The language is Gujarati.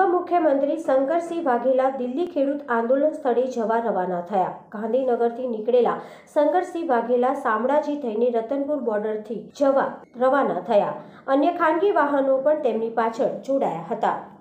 મુખ્યમંત્રી શંકરસિંહ વાઘેલા દિલ્હી ખેડૂત આંદોલન સ્થળે જવા રવાના થયા। ગાંધીનગરથી નીકળેલા શંકરસિંહ વાઘેલા શામળાજી થઈને રતનપુર બોર્ડરથી જવા રવાના થયા। અન્ય ખાનગી વાહનો પણ તેમની પાછળ જોડાયા હતા।